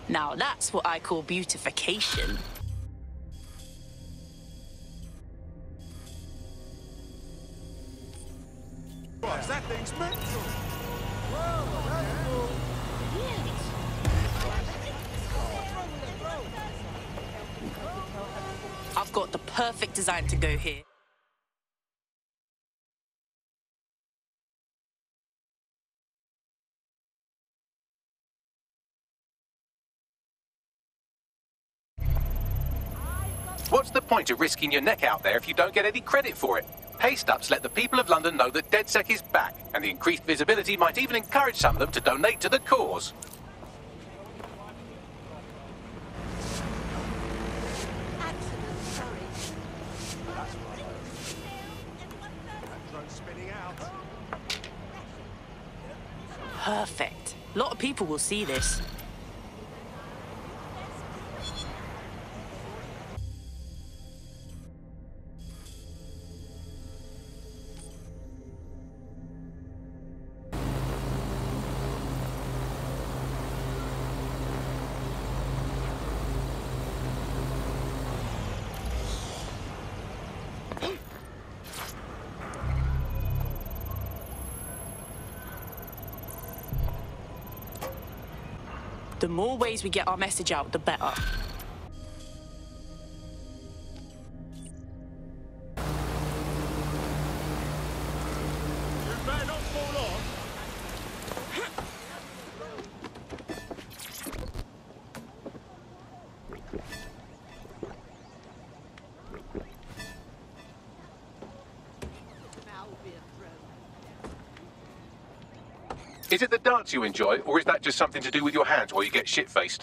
Now that's what I call beautification. That thing's mental! I've got the perfect design to go here. What's the point of risking your neck out there if you don't get any credit for it? Pay-stubs let the people of London know that DedSec is back, and the increased visibility might even encourage some of them to donate to the cause. Perfect. A lot of people will see this. The more ways we get our message out, the better. You better not fall off! Is it the dance you enjoy, or is that just something to do with your hands while you get shit-faced?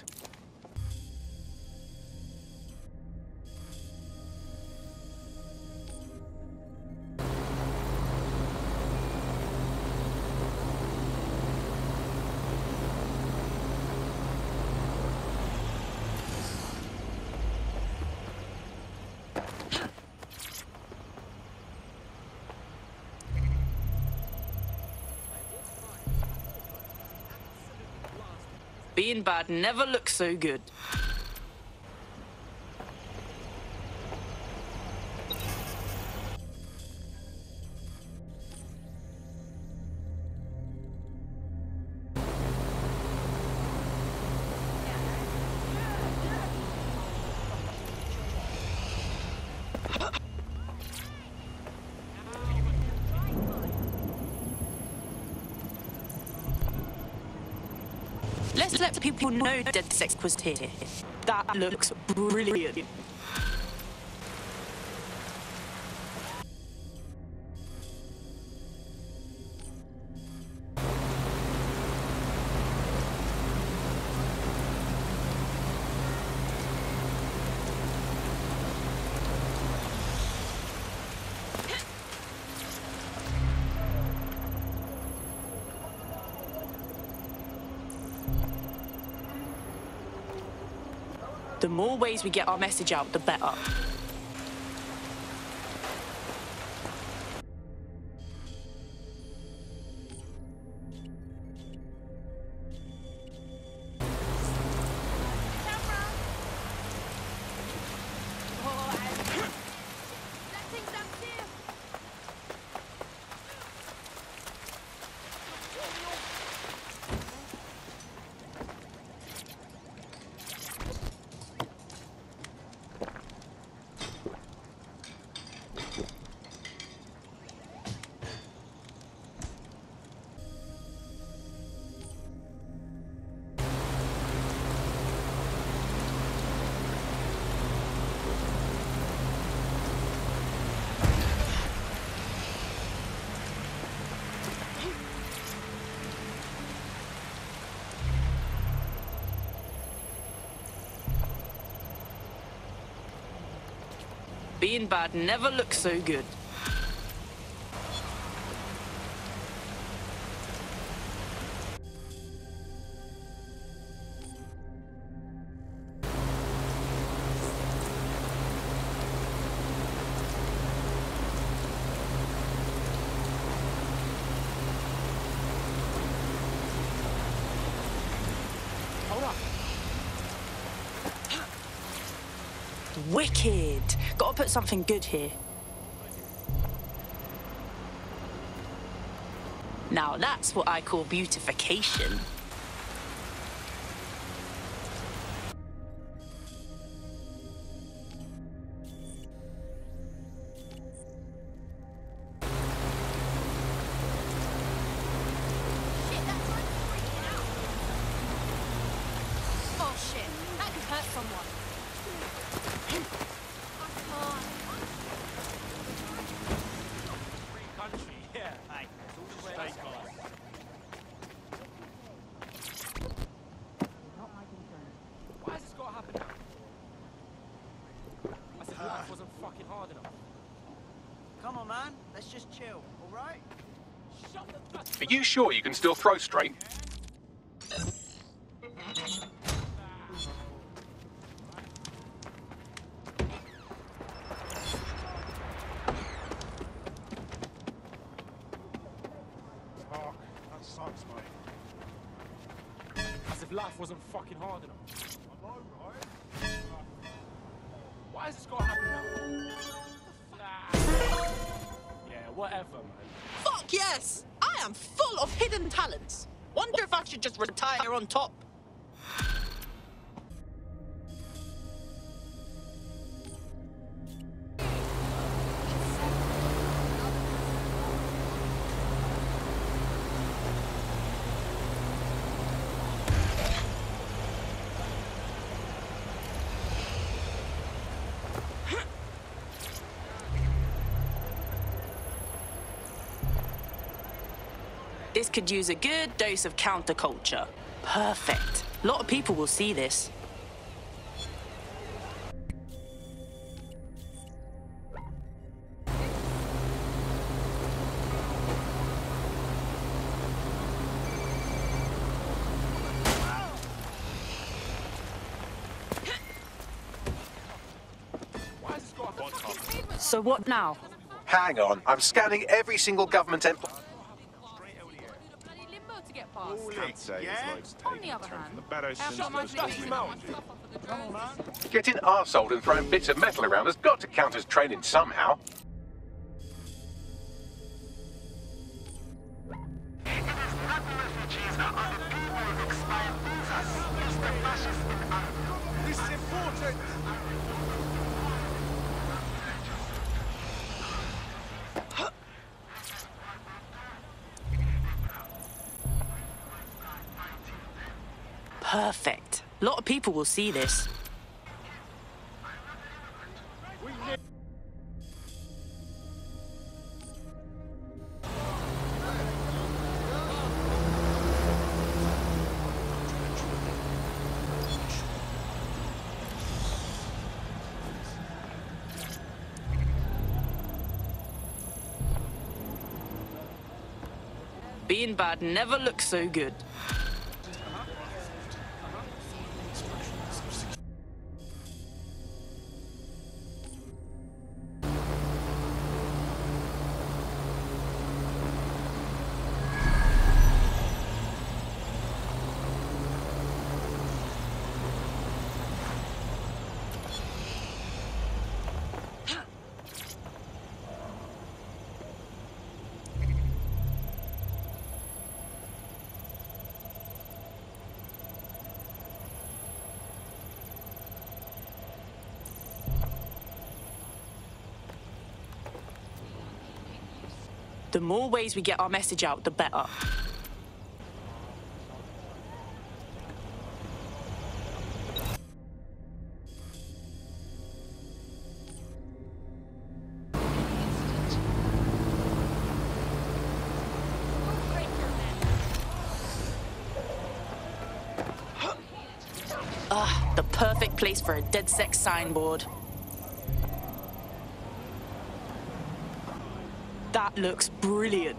Being bad never looks so good. Let's let people know DedSec was here. That looks brilliant. The more ways we get our message out, the better. Being bad never looks so good. Hold up! Wicked. Gotta put something good here. Now that's what I call beautification. Come on, man. Let's just chill, all right? Are you sure you can still throw straight? Fuck, that sucks, mate. As if life wasn't fucking hard enough. I know, right? Why has this got to happen now? Yeah, whatever, man. Fuck yes! I am full of hidden talents. Wonder if I should just retire on top. This could use a good dose of counterculture. Perfect. A lot of people will see this. So what now? Hang on, I'm scanning every single government employee. Can't say his life's taken a turn from the better since Shut my dirty mouth. Come on, man. Getting arseholed and throwing bits of metal around has got to count as training somehow. This is important. Perfect. A lot of people will see this. Being bad never looks so good. The more ways we get our message out, the better. Ah, the perfect place for a DedSec signboard. That looks brilliant.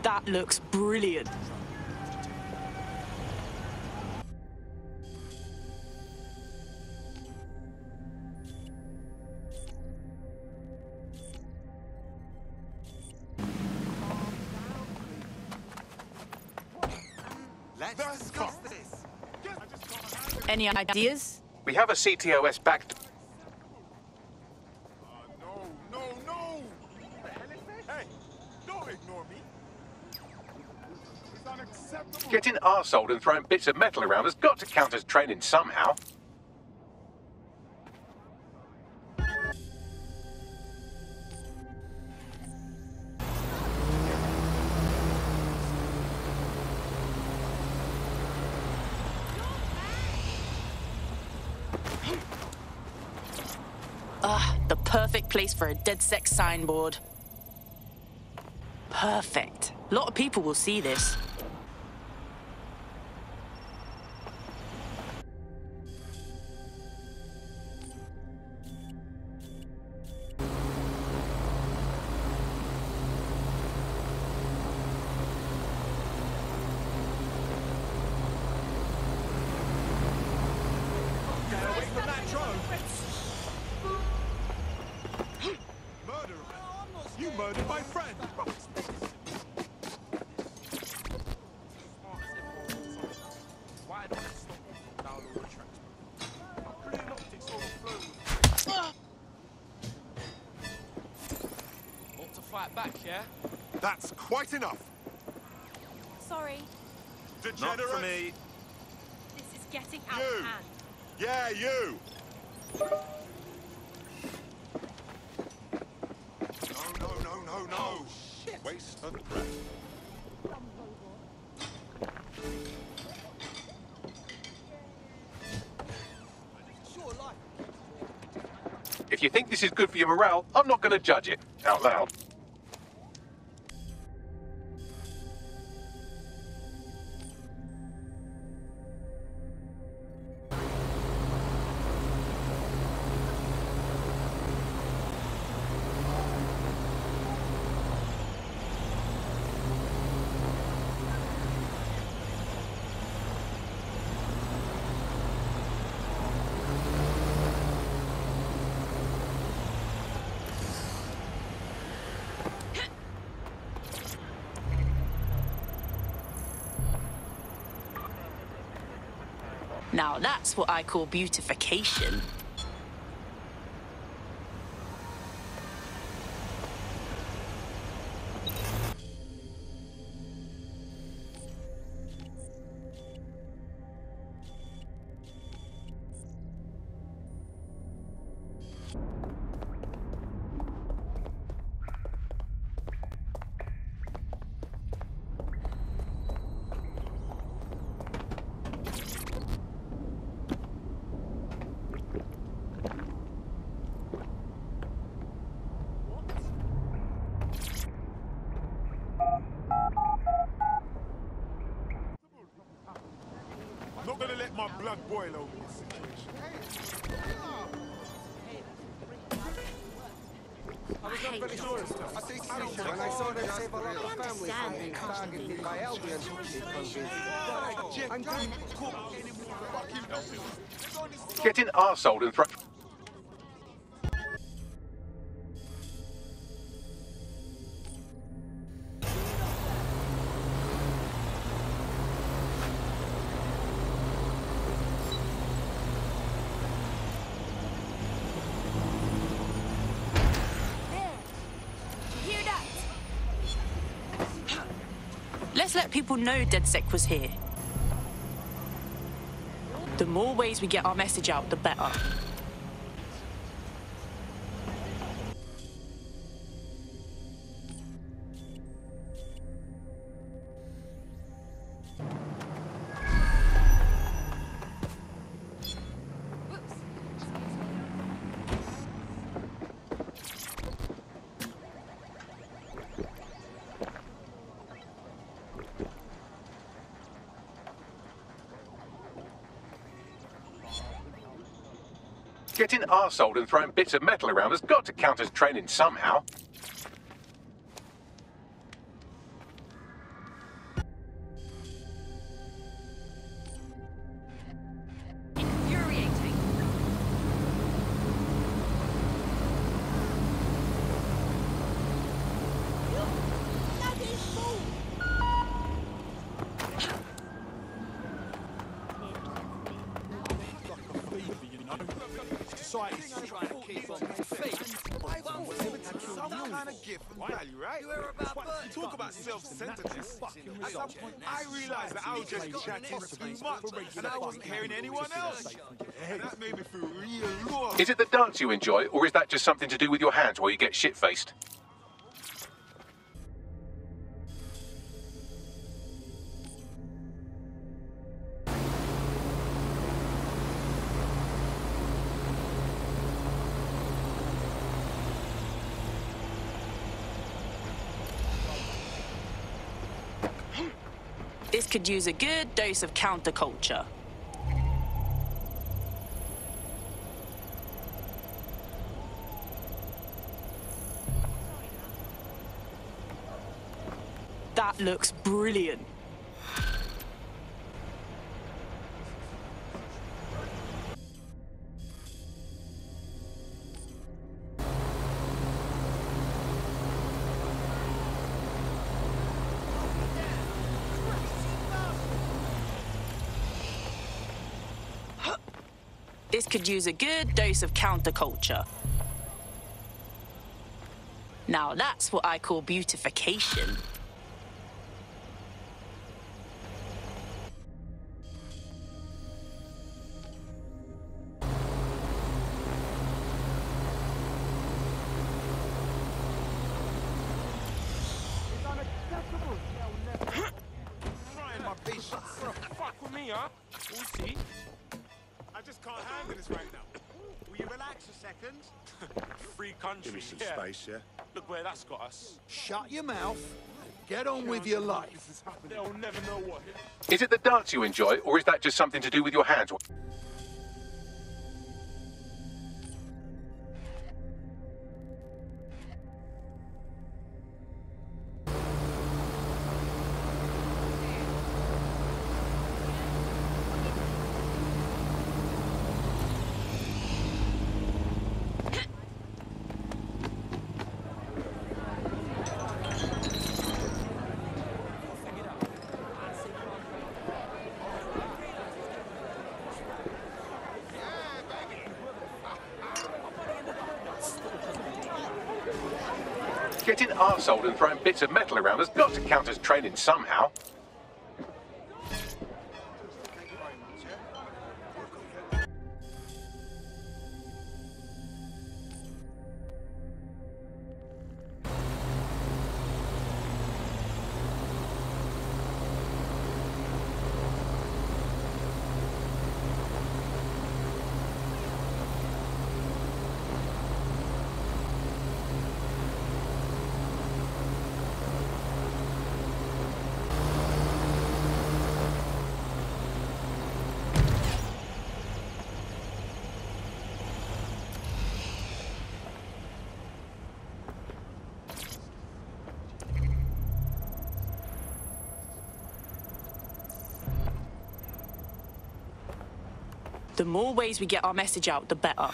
That looks brilliant. Let's discuss this. Any ideas? We have a CTOS back. No. Hey, don't ignore me. It's unacceptable. Getting arseholed and throwing bits of metal around has got to count as training somehow. The perfect place for a DedSec signboard. Perfect. A lot of people will see this. You murdered my friend! Why don't I stop down the road tracks? I'm pretty optics overflowing. Want to fight back, yeah? That's quite enough! Sorry, Degenerate! Not for me. this is getting out You. of hand. Yeah, you! No. Shit. Waste of breath. If you think this is good for your morale, I'm not going to judge it out loud. Now that's what I call beautification. Not gonna let my blood boil over this situation. I hate this. When I saw them save a lot of families from being targeted by aliens, I'm Getting arseholed and thrown. Let's let people know DedSec was here. The more ways we get our message out, the better. Getting arseholed and throwing bits of metal around has got to count as training somehow. society's trying to keep on its feet. Some kind of gift and value, right? You hear about Bert? Talk about self-centeredness. At some point, I realised that I was just chatting too much, and I wasn't hearing anyone else. And that made me feel real lost. Is it the dance you enjoy, or is that just something to do with your hands while you get shit-faced? This could use a good dose of counterculture. That looks brilliant. This could use a good dose of counterculture. Now that's what I call beautification. Fuck with me, huh? We'll see. I just can't handle this right now. Will you relax a second? Free country. Give me some yeah. space, yeah? Look where that's got us. Shut your mouth and get on with your life. They'll never know what. Is it the dance you enjoy, or is that just something to do with your hands? Getting arseholed and throwing bits of metal around has got to count as training somehow. The more ways we get our message out, the better.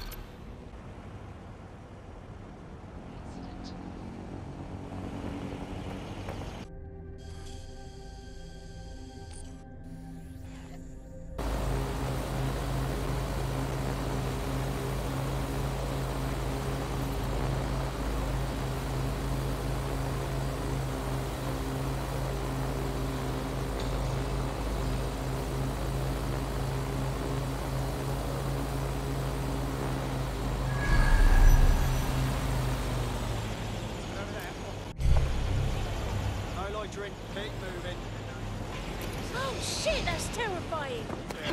No loitering, keep moving. Oh shit, that's terrifying.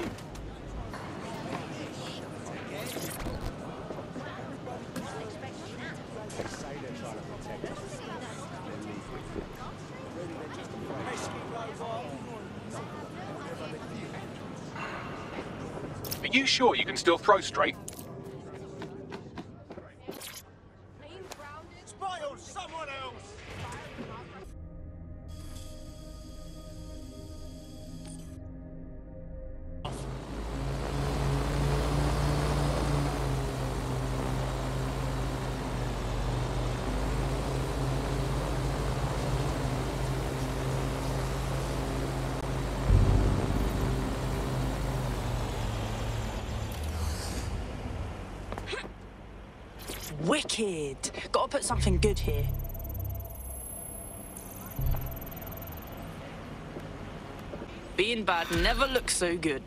Are you sure you can still throw straight? Spoil someone else! Wicked. Gotta put something good here. Being bad never looks so good.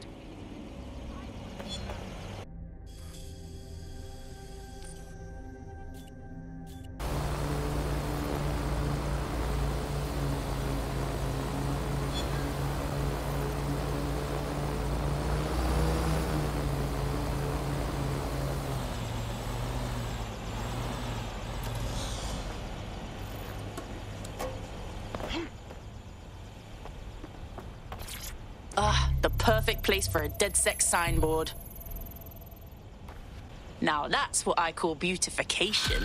The perfect place for a DedSec signboard. Now that's what I call beautification.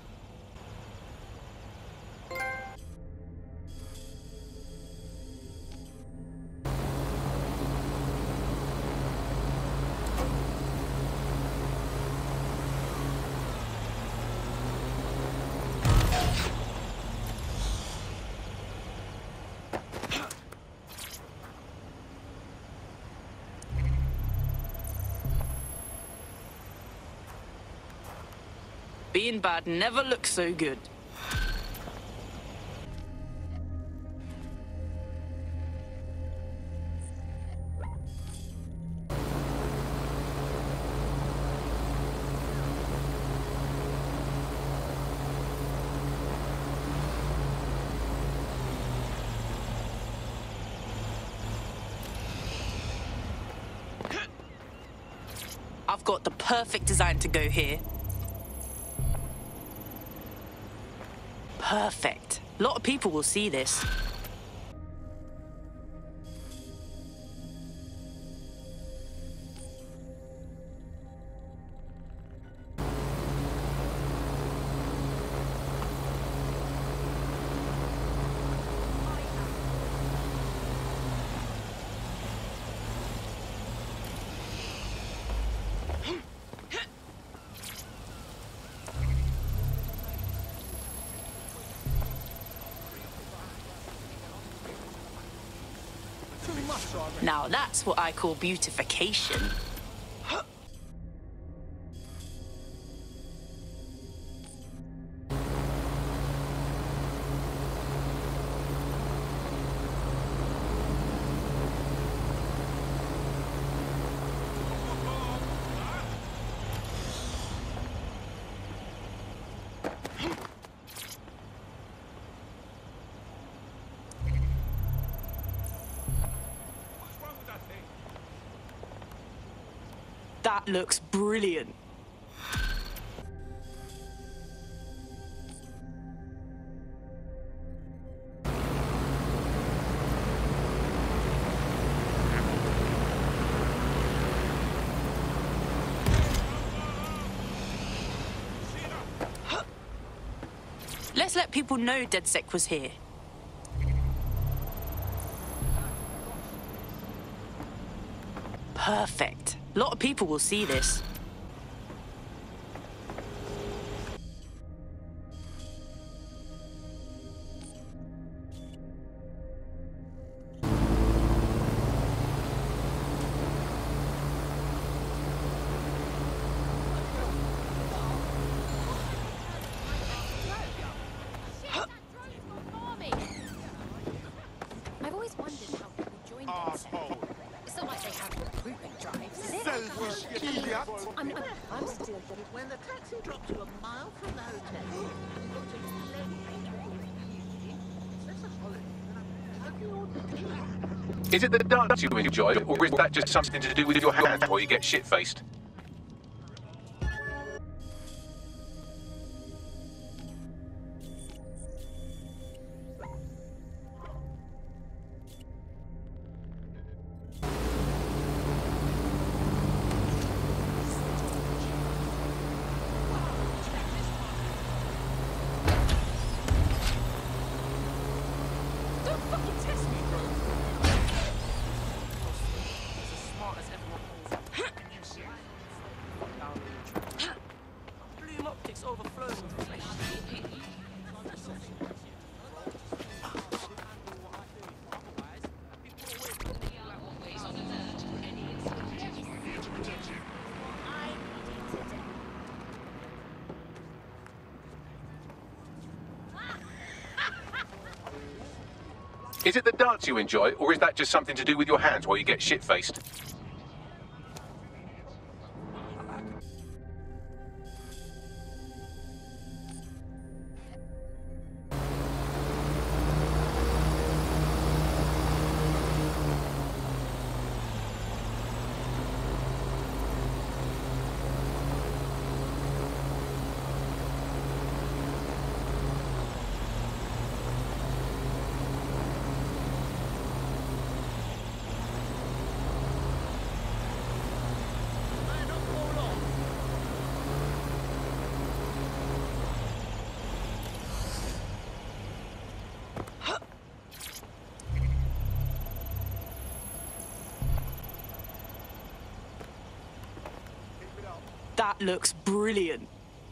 Being bad never looks so good. I've got the perfect design to go here. Perfect. A lot of people will see this. Now that's what I call beautification. That looks brilliant. Let's let people know DedSec was here. Perfect. A lot of people will see this. I've always wondered how people join DedSec. It's not like they have recruitment drives, is it? I'm still... When the taxi drops you a mile from the hotel, you've got to that's a holiday. Is it the dance you enjoy, or is that just something to do with your hands while you get shit-faced? Is it the dance you enjoy, or is that just something to do with your hands while you get shit-faced? That looks brilliant.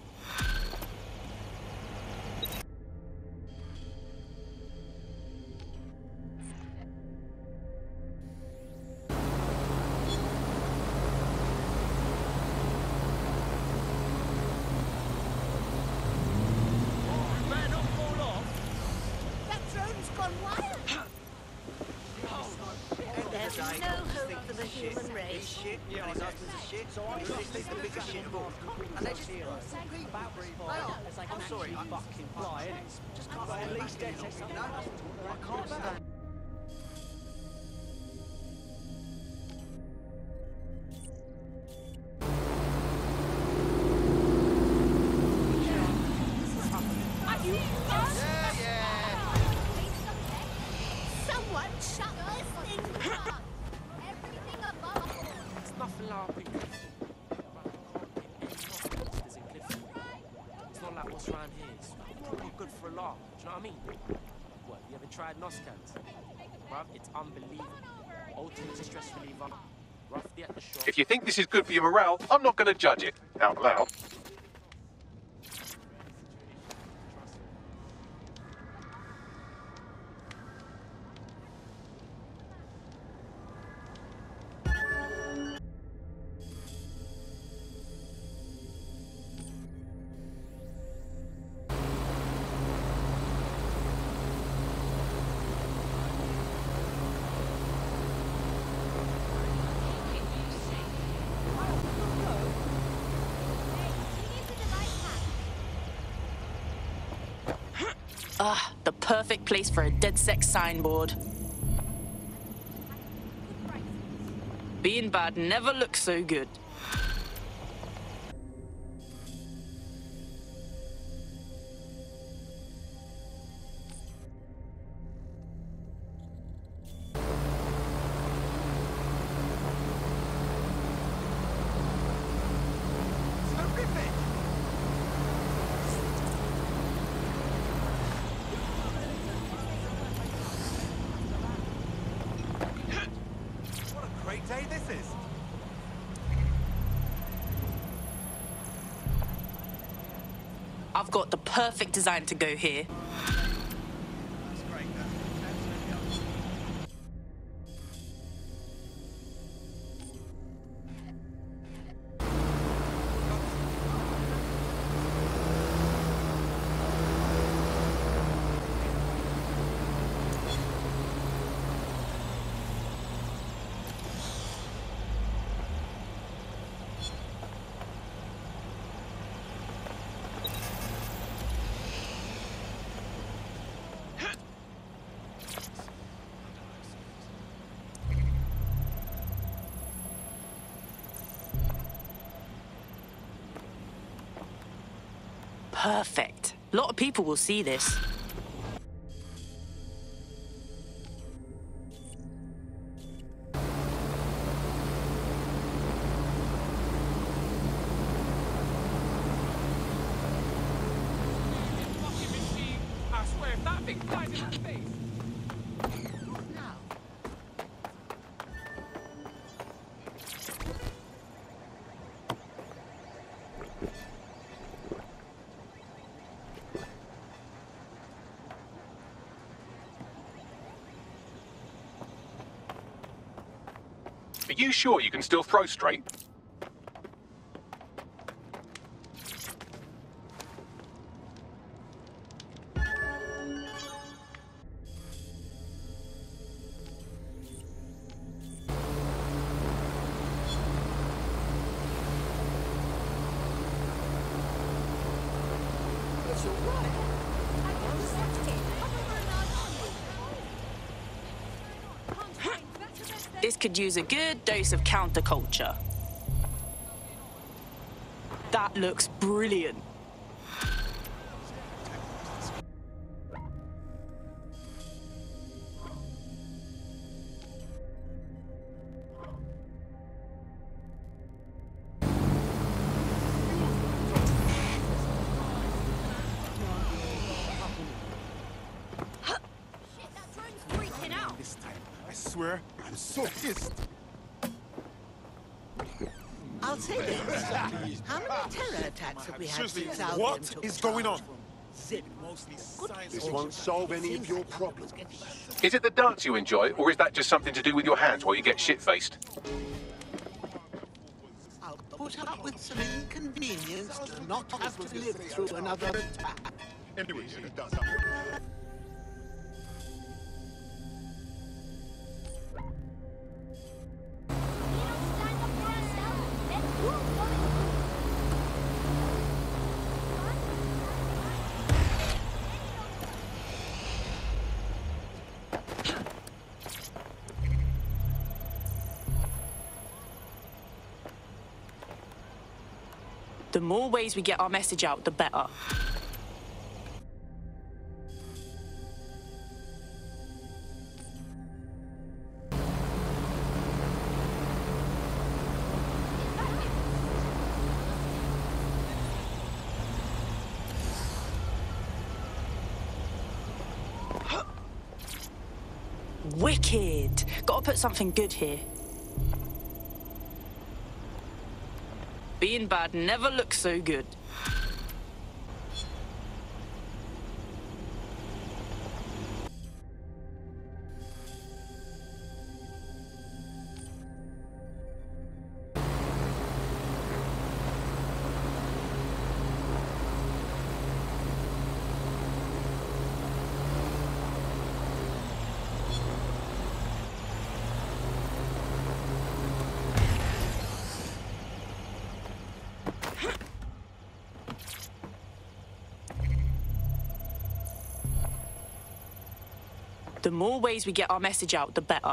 That drone's gone wild. There's no hope for the human race. Shit, yeah, his husband's a shit, so I'm the biggest shit of all. And they just I'm sorry, I fucking fly, innit? Just can't at least get something, you know? I can't stand. Someone shut this thing down. Everything above. It's nothing like I've been It's not like what's around here. It's probably good for a laugh. Do you know what I mean? What, you ever tried Noscans? Bruv, it's unbelievable. Ultimate stress reliever. Roughly at the shop. If you think this is good for your morale, I'm not going to judge it out loud. Ah, the perfect place for a DedSec signboard. Being bad never looks so good. Great day this is. I've got the perfect design to go here. Perfect. A lot of people will see this. I swear, if that thing flies in my face. Are you sure you can still throw straight? This could use a good dose of counterculture. That looks brilliant. This time, I swear, I'm so pissed. I'll say this. How many terror attacks have we had Seriously, since Albion what took is going on? Zip. This won't solve any of your problems. Is it the dance you enjoy, or is that just something to do with your hands while you get shit-faced? I'll put up with some inconvenience to not have to live through another attack. Anyway, it does. The more ways we get our message out, the better. Wicked! Gotta put something good here. Being bad never looks so good. The more ways we get our message out, the better.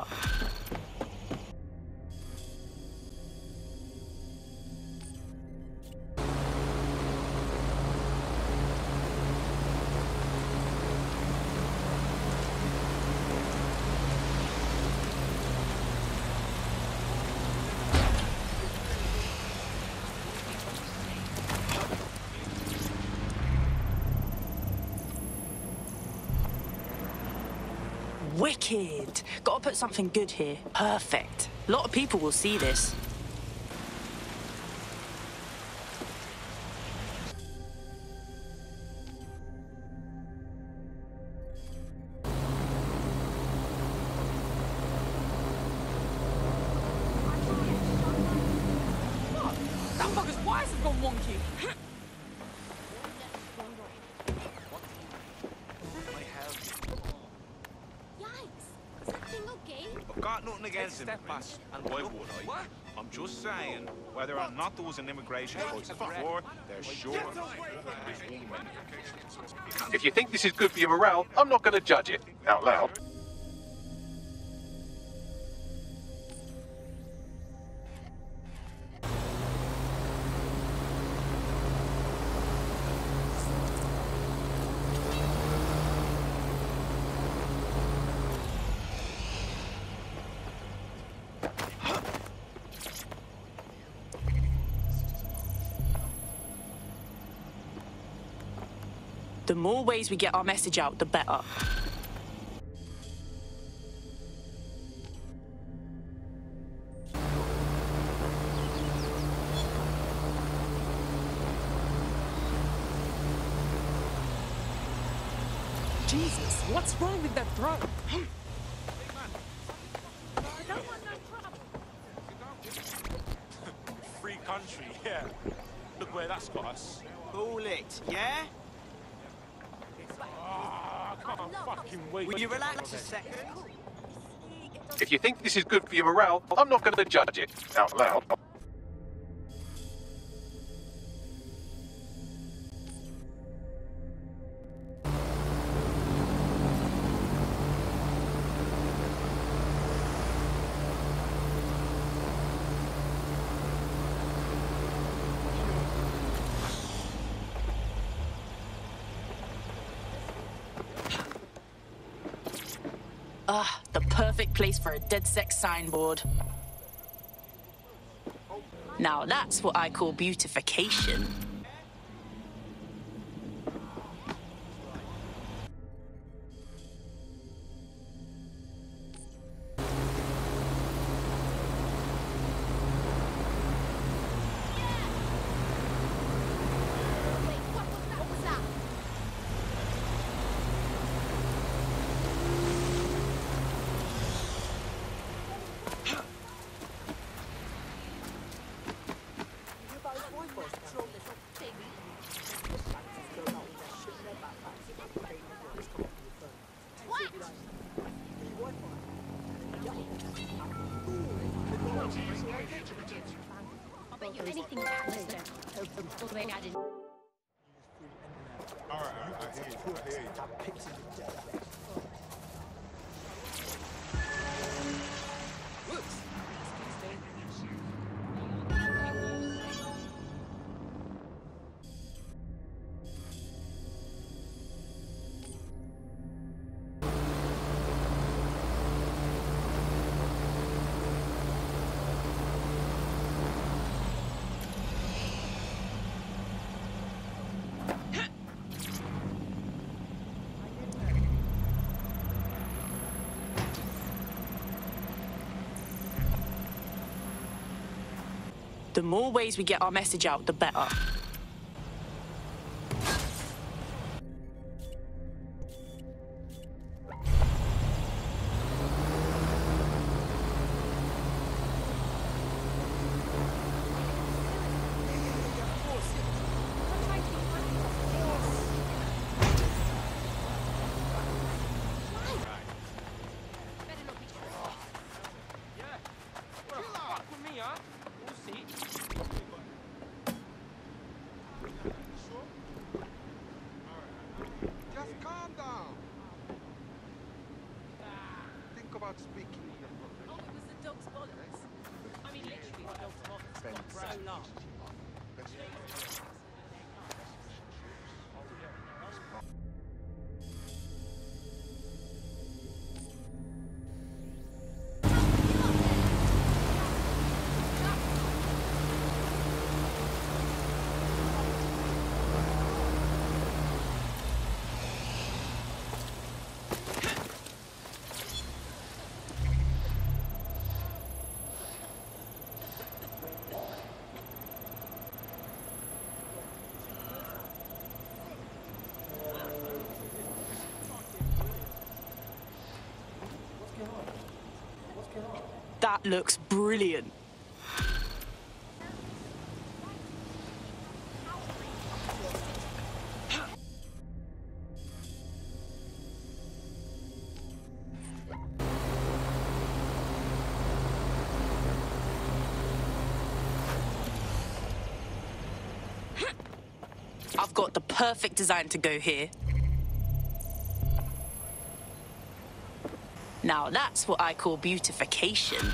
Wicked! Gotta put something good here. Perfect. A lot of people will see this. That fucker's wires have gone wonky. I've got nothing against him, Prince, and why would I? What? I'm just saying, whether or not there was an immigration crisis before, there's sure... If you think this is good for your morale, I'm not going to judge it out loud. The more ways we get our message out, the better. Jesus, what's wrong with that drone? Free country, yeah. Look where that's got us. Cool it, yeah? I can't fucking wait. Will you relax a second? If you think this is good for your morale, I'm not going to judge it out loud. Ah, the perfect place for a DedSec signboard. Now that's what I call beautification. I'll bet you anything that happens there. All the way down in. Alright, I hear you. The more ways we get our message out, the better. Just calm down. Think about speaking with the prophet. Oh, it was the dog's bollocks. I mean, literally, the dog's bollocks got so long. That looks brilliant. I've got the perfect design to go here. Now that's what I call beautification.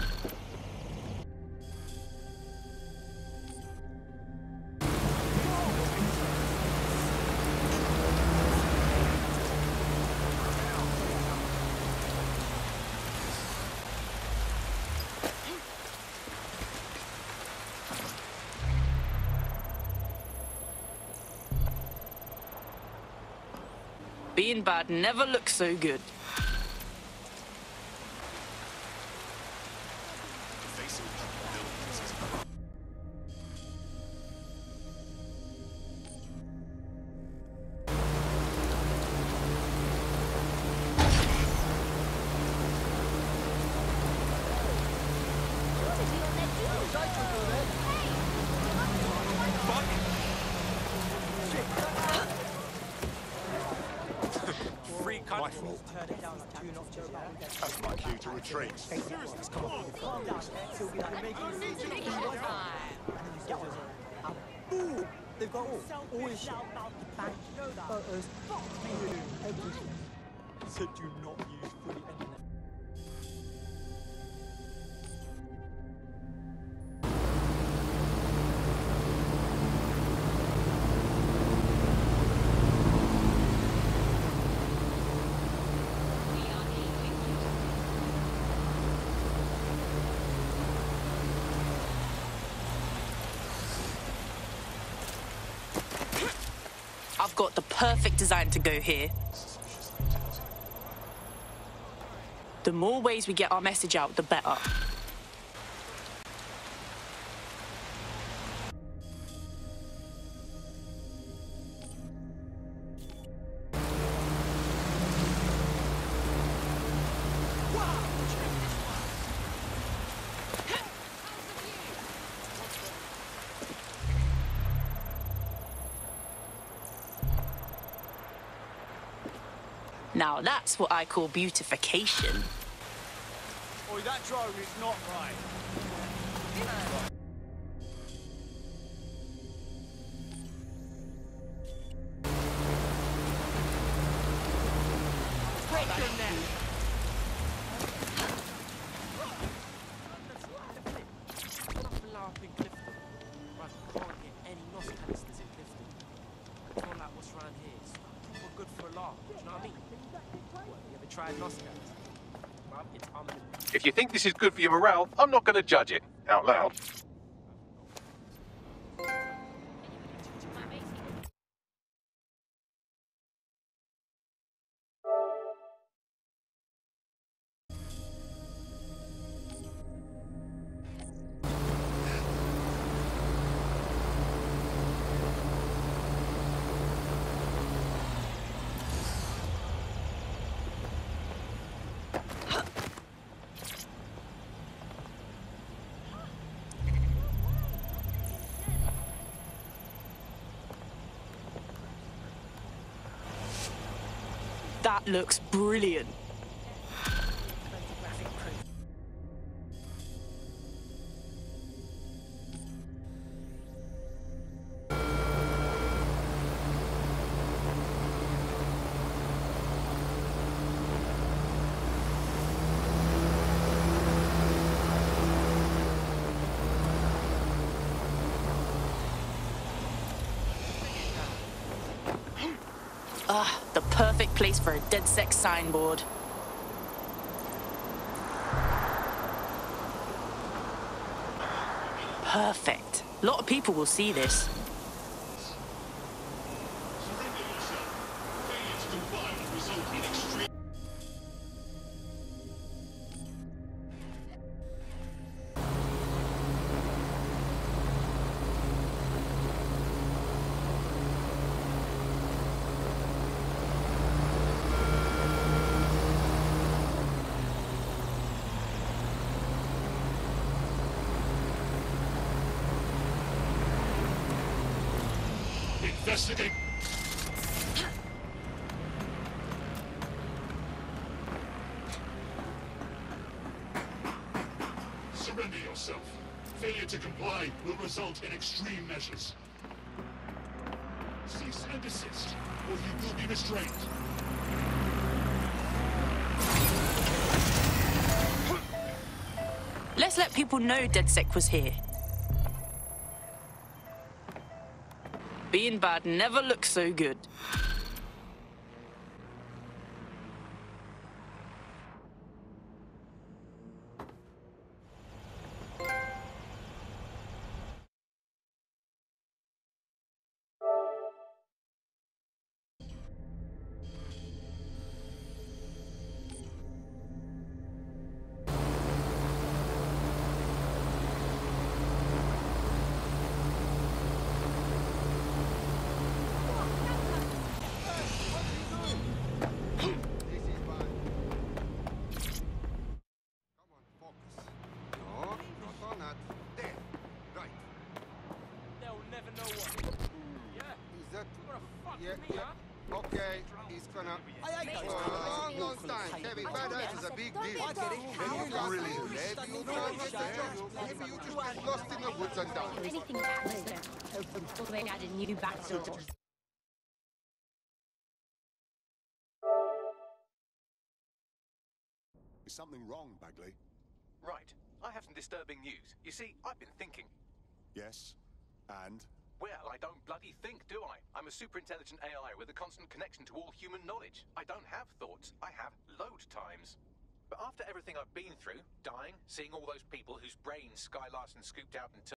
Being bad never looks so good. My fault. That's my cue to retreat. They've got all his shit. The bank, photos, everything. Said do not use free internet. I've got the perfect design to go here. The more ways we get our message out, the better. Now that's what I call beautification. Oi, that drone is not right. Break your neck. Laughing Clifton. But I can't get any NOS canisters in Clifton. I feel like what's around here is proper good for a laugh. Do you know what I mean? What, you ever tried NOS canisters? Well, it's unbelievable. If you think this is good for your morale, I'm not going to judge it out loud. That looks brilliant. The perfect place for a DedSec signboard. Perfect. A lot of people will see this. Investigate. Surrender yourself. Failure to comply will result in extreme measures. Cease and desist, or you will be restrained. Let's let people know DedSec was here. Being bad never looks so good. Okay, he's gonna... For a long time, having bad eyes is a big deal. Maybe you just get lost in the woods and die. Anything that happens there, they've added new backstory. Is something wrong, Bagley? Right. I have some disturbing news. You see, I've been thinking. Yes. And? Well, I don't bloody think, do I? I'm a super intelligent AI with a constant connection to all human knowledge. I don't have thoughts. I have load times. But after everything I've been through, dying, seeing all those people whose brains Sky Larson scooped out and